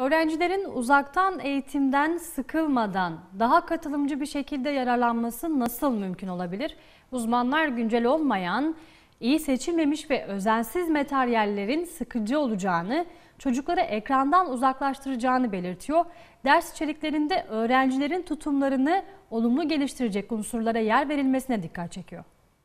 Öğrencilerin uzaktan eğitimden sıkılmadan daha katılımcı bir şekilde yararlanması nasıl mümkün olabilir? Uzmanlar güncel olmayan, iyi seçilmemiş ve özensiz materyallerin sıkıcı olacağını, çocukları ekrandan uzaklaştıracağını belirtiyor. Ders içeriklerinde öğrencilerin tutumlarını olumlu geliştirecek unsurlara yer verilmesine dikkat çekiyor.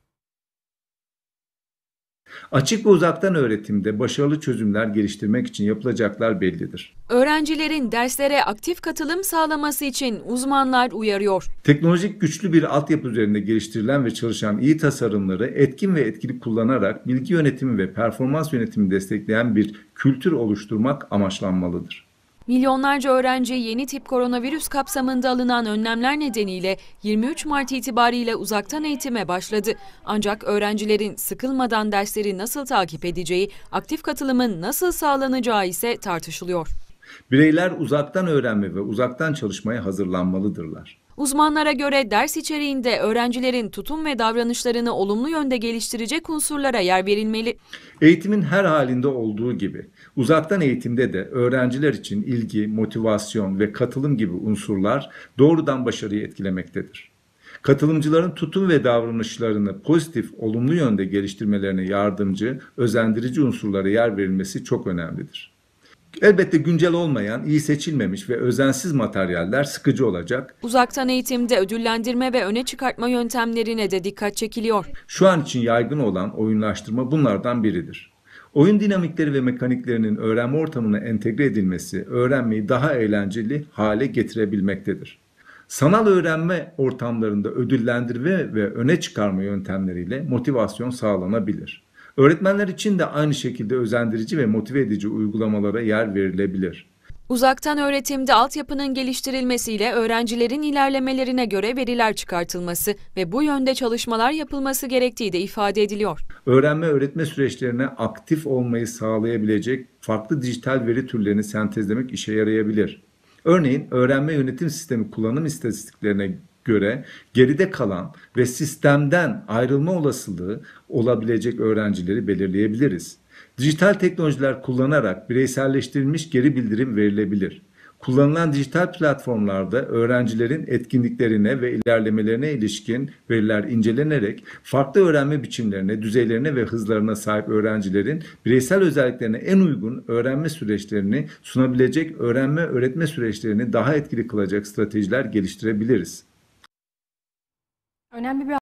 Açık ve uzaktan öğretimde başarılı çözümler geliştirmek için yapılacaklar bellidir. Öğrencilerin derslere aktif katılım sağlaması için uzmanlar uyarıyor. Teknolojik güçlü bir altyapı üzerinde geliştirilen ve çalışan iyi tasarımları etkin ve etkili kullanarak bilgi yönetimi ve performans yönetimi destekleyen bir kültür oluşturmak amaçlanmalıdır. Milyonlarca öğrenci yeni tip koronavirüs kapsamında alınan önlemler nedeniyle 23 Mart itibariyle uzaktan eğitime başladı. Ancak öğrencilerin sıkılmadan dersleri nasıl takip edeceği, aktif katılımın nasıl sağlanacağı ise tartışılıyor. Bireyler uzaktan öğrenme ve uzaktan çalışmaya hazırlanmalıdırlar. Uzmanlara göre ders içeriğinde öğrencilerin tutum ve davranışlarını olumlu yönde geliştirecek unsurlara yer verilmeli. Eğitimin her halinde olduğu gibi uzaktan eğitimde de öğrenciler için ilgi, motivasyon ve katılım gibi unsurlar doğrudan başarıyı etkilemektedir. Katılımcıların tutum ve davranışlarını pozitif, olumlu yönde geliştirmelerine yardımcı, özendirici unsurlara yer verilmesi çok önemlidir. Elbette güncel olmayan, iyi seçilmemiş ve özensiz materyaller sıkıcı olacak. Uzaktan eğitimde ödüllendirme ve öne çıkartma yöntemlerine de dikkat çekiliyor. Şu an için yaygın olan oyunlaştırma bunlardan biridir. Oyun dinamikleri ve mekaniklerinin öğrenme ortamına entegre edilmesi, öğrenmeyi daha eğlenceli hale getirebilmektedir. Sanal öğrenme ortamlarında ödüllendirme ve öne çıkarma yöntemleriyle motivasyon sağlanabilir. Öğretmenler için de aynı şekilde özendirici ve motive edici uygulamalara yer verilebilir. Uzaktan öğretimde altyapının geliştirilmesiyle öğrencilerin ilerlemelerine göre veriler çıkartılması ve bu yönde çalışmalar yapılması gerektiği de ifade ediliyor. Öğrenme öğretme süreçlerine aktif olmayı sağlayabilecek farklı dijital veri türlerini sentezlemek işe yarayabilir. Örneğin öğrenme yönetim sistemi kullanım istatistiklerine göre geride kalan ve sistemden ayrılma olasılığı olabilecek öğrencileri belirleyebiliriz. Dijital teknolojiler kullanarak bireyselleştirilmiş geri bildirim verilebilir. Kullanılan dijital platformlarda öğrencilerin etkinliklerine ve ilerlemelerine ilişkin veriler incelenerek farklı öğrenme biçimlerine, düzeylerine ve hızlarına sahip öğrencilerin bireysel özelliklerine en uygun öğrenme süreçlerini sunabilecek öğrenme öğretme süreçlerini daha etkili kılacak stratejiler geliştirebiliriz. Önemli bir